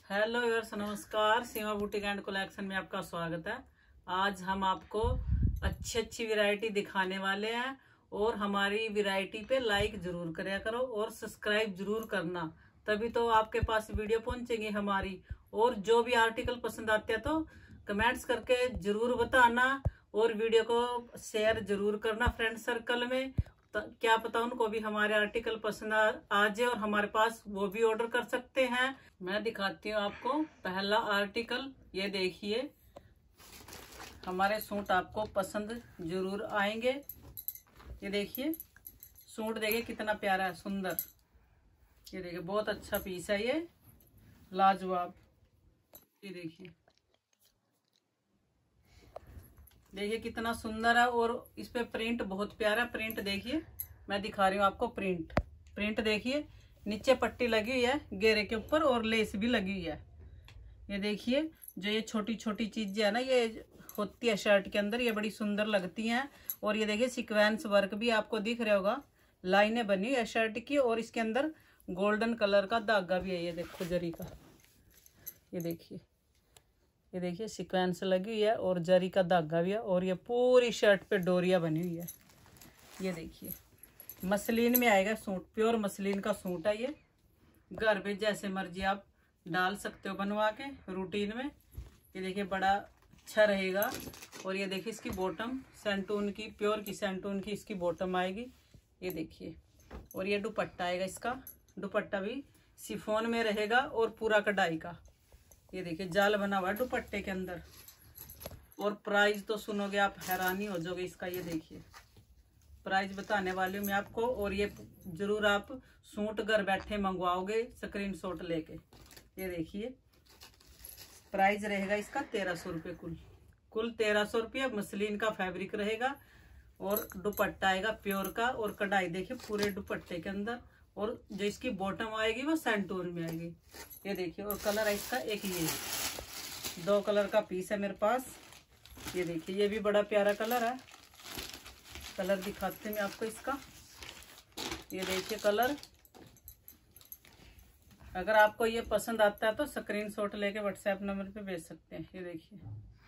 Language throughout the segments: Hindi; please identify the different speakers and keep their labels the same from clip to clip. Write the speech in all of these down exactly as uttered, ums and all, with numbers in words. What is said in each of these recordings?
Speaker 1: हेलो व्यूअर्स, नमस्कार। सीमा बुटीक एंड कलेक्शन में आपका स्वागत है। आज हम आपको अच्छी अच्छी वैरायटी दिखाने वाले हैं और हमारी वैरायटी पे लाइक जरूर करा करो और सब्सक्राइब जरूर करना, तभी तो आपके पास वीडियो पहुंचेगी हमारी। और जो भी आर्टिकल पसंद आते हैं तो कमेंट्स करके जरूर बताना और वीडियो को शेयर जरूर करना फ्रेंड सर्कल में। क्या पता उनको भी हमारे आर्टिकल पसंद आ जाए और हमारे पास वो भी ऑर्डर कर सकते हैं। मैं दिखाती हूँ आपको पहला आर्टिकल। ये देखिए, हमारे सूट आपको पसंद जरूर आएंगे। ये देखिए सूट, देखिए कितना प्यारा है, सुंदर। ये देखिए बहुत अच्छा पीस है, ये लाजवाब। ये देखिए देखिए कितना सुंदर है और इस पे प्रिंट बहुत प्यारा प्रिंट। देखिए मैं दिखा रही हूँ आपको प्रिंट। प्रिंट देखिए, नीचे पट्टी लगी हुई है घेरे के ऊपर और लेस भी लगी हुई है। ये देखिए जो ये छोटी छोटी चीजें है ना, ये होती है शर्ट के अंदर, ये बड़ी सुंदर लगती हैं। और ये देखिए सीक्वेंस वर्क भी आपको दिख रहा होगा, लाइनें बनी हुई है शर्ट की और इसके अंदर गोल्डन कलर का धागा भी है। ये देखो जरी का, ये देखिए ये देखिए सीक्वेंस लगी हुई है और जरी का धागा भी है और ये पूरी शर्ट पे डोरिया बनी हुई है। ये देखिए मसलिन में आएगा सूट, प्योर मसलिन का सूट है। ये घर पे जैसे मर्जी आप डाल सकते हो बनवा के रूटीन में। ये देखिए बड़ा अच्छा रहेगा। और ये देखिए इसकी बॉटम सेंटून की, प्योर की सेंटून की इसकी बॉटम आएगी। ये देखिए, और ये दुपट्टा आएगा इसका। दुपट्टा भी शिफॉन में रहेगा और पूरा कढ़ाई का। ये देखिए जाल बना हुआ है दुपट्टे के अंदर। और प्राइस तो सुनोगे आप हैरानी हो जाओगे इसका। ये देखिए प्राइस बताने वाली हूँ मैं आपको, और ये जरूर आप सूट घर बैठे मंगवाओगे स्क्रीनशॉट लेके। ये देखिए प्राइस रहेगा इसका तेरह सौ रुपये कुल कुल तेरह सौ रुपये मसलिन का फैब्रिक रहेगा। और दुपट्टा आएगा प्योर का और कढ़ाई देखिए पूरे दुपट्टे के अंदर। और जो इसकी बॉटम आएगी वो सेंटून में आएगी। ये देखिए, और कलर है इसका एक, ये दो कलर का पीस है मेरे पास। ये देखिए ये भी बड़ा प्यारा कलर है। कलर दिखाते हैं आपको इसका। ये देखिए कलर, अगर आपको ये पसंद आता है तो स्क्रीनशॉट लेके व्हाट्सएप नंबर पे भेज सकते हैं। ये देखिए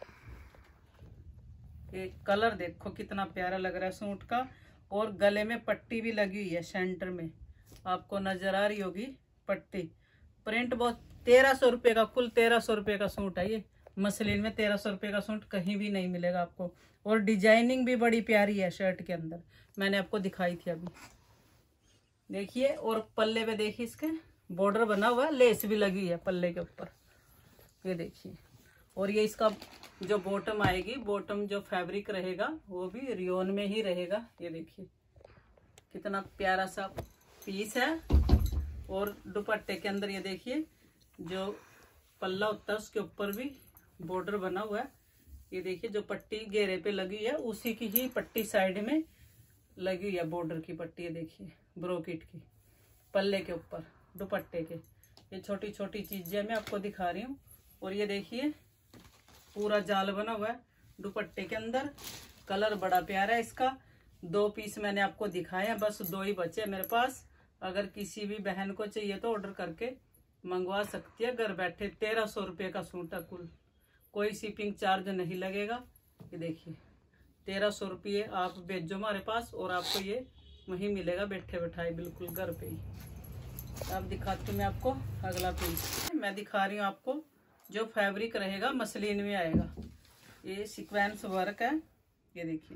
Speaker 1: ये कलर देखो कितना प्यारा लग रहा है सूट का। और गले में पट्टी भी लगी हुई है सेंटर में, आपको नजर आ रही होगी पट्टी। प्रिंट बहुत, तेरह सौ रुपये का कुल तेरह सौ रुपये का सूट है ये मसलिन में। तेरह सौ रुपये का सूट कहीं भी नहीं मिलेगा आपको। और डिजाइनिंग भी बड़ी प्यारी है शर्ट के अंदर, मैंने आपको दिखाई थी अभी। देखिए, और पल्ले पे देखिए इसके बॉर्डर बना हुआ है, लेस भी लगी है पल्ले के ऊपर। ये देखिए, और ये इसका जो बॉटम आएगी, बॉटम जो फैब्रिक रहेगा वो भी रियोन में ही रहेगा। ये देखिए कितना प्यारा सा पीस है। और दुपट्टे के अंदर ये देखिए जो पल्ला होता है उसके ऊपर भी बॉर्डर बना हुआ है। ये देखिए जो पट्टी घेरे पे लगी है उसी की ही पट्टी साइड में लगी हुई है, बॉर्डर की पट्टी। ये देखिए ब्रोकेट की पल्ले के ऊपर दुपट्टे के। ये छोटी छोटी चीजें मैं आपको दिखा रही हूँ। और ये देखिए पूरा जाल बना हुआ है दुपट्टे के अंदर। कलर बड़ा प्यारा है इसका। दो पीस मैंने आपको दिखाया, बस दो ही बचे मेरे पास। अगर किसी भी बहन को चाहिए तो ऑर्डर करके मंगवा सकती है घर बैठे। तेरह सौ रुपये का सूट है कुल, कोई शिपिंग चार्ज नहीं लगेगा। ये देखिए तेरह सौ रुपये आप भेजो हमारे पास और आपको ये वहीं मिलेगा बैठे बैठाए बिल्कुल घर पे ही। अब दिखाती हूँ मैं आपको अगला पीस। मैं दिखा रही हूँ आपको जो फैब्रिक रहेगा मसलिन में आएगा। ये सीक्वेंस वर्क है। ये देखिए,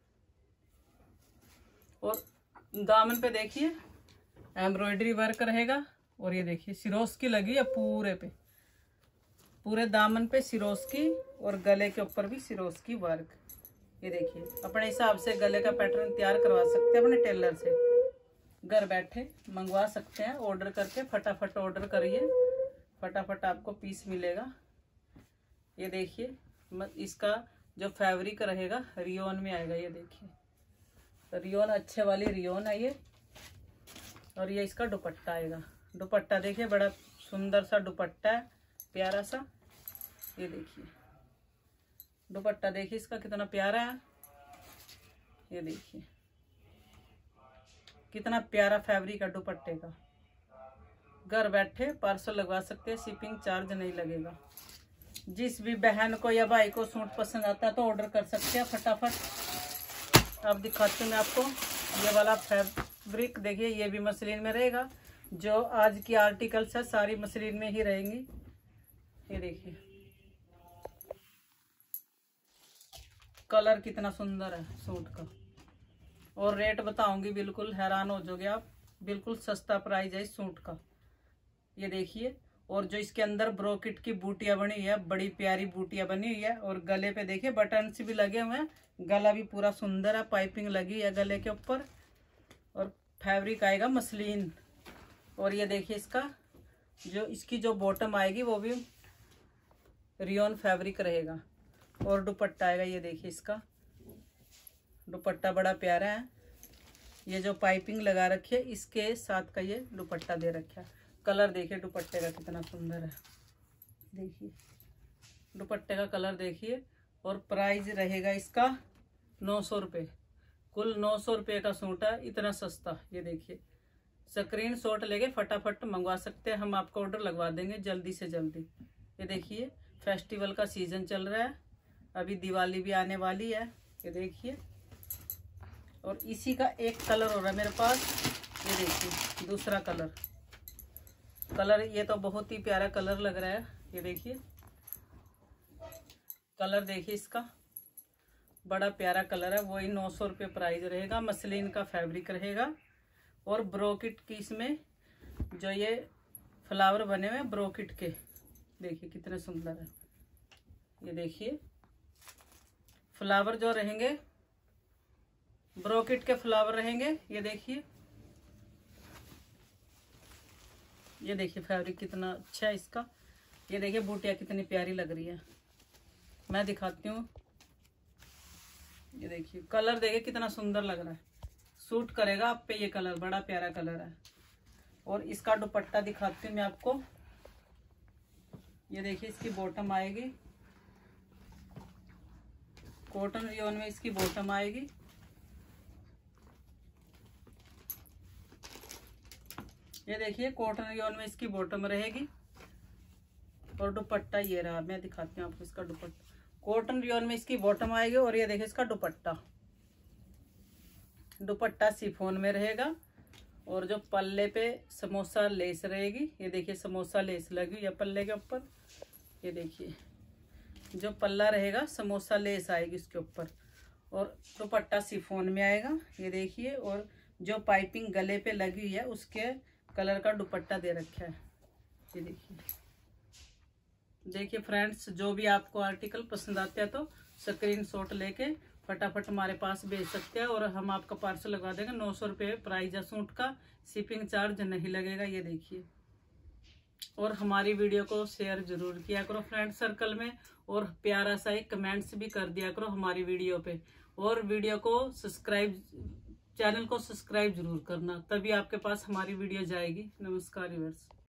Speaker 1: और दामन पे देखिए एम्ब्रॉयडरी वर्क रहेगा। और ये देखिए सिरोस की लगी है पूरे पे, पूरे दामन पे सिरोस की और गले के ऊपर भी सिरोस की वर्क। ये देखिए अपने हिसाब से गले का पैटर्न तैयार करवा सकते हैं अपने टेलर से, घर बैठे मंगवा सकते हैं। ऑर्डर करके फटाफट ऑर्डर करिए, फटाफट आपको पीस मिलेगा। ये देखिए इसका जो फैब्रिक रहेगा रियोन में आएगा। ये देखिए रियोन, अच्छे वाली रियोन है ये। और ये इसका दुपट्टा आएगा। दुपट्टा देखिए बड़ा सुंदर सा दुपट्टा है, प्यारा सा। ये देखिए दुपट्टा देखिए इसका कितना प्यारा है। ये देखिए कितना प्यारा फैब्रिक है दुपट्टे का। घर बैठे पार्सल लगवा सकते हैं, शिपिंग चार्ज नहीं लगेगा। जिस भी बहन को या भाई को सूट पसंद आता है तो ऑर्डर कर सकते हैं फटाफट। अब दिखाती हूँ मैं आपको ये वाला फैब्रिक। देखिए ये भी मसलिन में रहेगा। जो आज की आर्टिकल्स है सारी मसलिन में ही रहेंगी। ये देखिए कलर कितना सुंदर है सूट का। और रेट बताऊंगी, बिल्कुल हैरान हो जाओगे आप। बिल्कुल सस्ता प्राइस है इस सूट का। ये देखिए, और जो इसके अंदर ब्रोकेट की बूटियां बनी हुई है, बड़ी प्यारी बूटियां बनी हुई है। और गले पे देखिए बटन भी लगे हुए हैं। गला भी पूरा सुंदर है, पाइपिंग लगी है गले के ऊपर। और फैब्रिक आएगा मसलिन। और ये देखिए इसका जो इसकी जो बॉटम आएगी वो भी रियोन फैब्रिक रहेगा। और दुपट्टा आएगा, ये देखिए इसका दुपट्टा बड़ा प्यारा है। ये जो पाइपिंग लगा रखी है इसके साथ का ये दुपट्टा दे रखा है। कलर देखिए दुपट्टे का कितना सुंदर है। देखिए दुपट्टे का कलर देखिए। और प्राइस रहेगा इसका नौ सौ रुपये। कुल नौ सौ रुपये का सूट है, इतना सस्ता। ये देखिए स्क्रीन शॉट लेके फटाफट मंगवा सकते हैं, हम आपको ऑर्डर लगवा देंगे जल्दी से जल्दी। ये देखिए फेस्टिवल का सीजन चल रहा है, अभी दिवाली भी आने वाली है। ये देखिए, और इसी का एक कलर हो रहा है मेरे पास। ये देखिए दूसरा कलर कलर ये तो बहुत ही प्यारा कलर लग रहा है। ये देखिए कलर देखिए इसका बड़ा प्यारा कलर है। वही नौ सौ रुपये प्राइस रहेगा। मसलिन का फैब्रिक रहेगा। और ब्रोकेट की इसमें जो ये फ्लावर बने हुए हैं ब्रोकेट के, देखिए कितने सुंदर है। ये देखिए फ्लावर जो रहेंगे ब्रोकेट के फ्लावर रहेंगे। ये देखिए ये देखिए फैब्रिक कितना अच्छा है इसका। ये देखिए बूटियाँ कितनी प्यारी लग रही है। मैं दिखाती हूँ। ये देखिए कलर देखिए कितना सुंदर लग रहा है। सूट करेगा आप पे ये कलर, बड़ा प्यारा कलर है। और इसका दुपट्टा दिखाती हूँ मैं आपको। ये देखिए इसकी बॉटम आएगी, कॉटन रियोन में इसकी बॉटम आएगी। ये देखिए कॉटन रियोन में इसकी बॉटम रहेगी। और दुपट्टा ये रहा, मैं दिखाती हूँ आपको इसका दुपट्टा। कॉटन रियोन में इसकी बॉटम आएगी। और ये देखिए इसका दुपट्टा दुपट्टा शिफॉन में रहेगा। और जो पल्ले पे समोसा लेस रहेगी, ये देखिए समोसा लेस लगी हुई है पल्ले के ऊपर। ये देखिए जो पल्ला रहेगा समोसा लेस आएगी इसके ऊपर। और दुपट्टा शिफॉन में आएगा। ये देखिए, और जो पाइपिंग गले पे लगी हुई है उसके कलर का दुपट्टा दे रखा है। ये देखिए देखिए फ्रेंड्स, जो भी आपको आर्टिकल पसंद आते हैं तो स्क्रीनशॉट लेके फटाफट हमारे पास भेज सकते हैं। और हम आपका पार्सल लगवा देंगे। नौ सौ रुपये प्राइस है सूट का, शिपिंग चार्ज नहीं लगेगा। ये देखिए, और हमारी वीडियो को शेयर जरूर किया करो फ्रेंड सर्कल में। और प्यारा सा एक कमेंट्स भी कर दिया करो हमारी वीडियो पे। और वीडियो को सब्सक्राइब चैनल को सब्सक्राइब जरूर करना, तभी आपके पास हमारी वीडियो जाएगी। नमस्कार व्यूअर्स।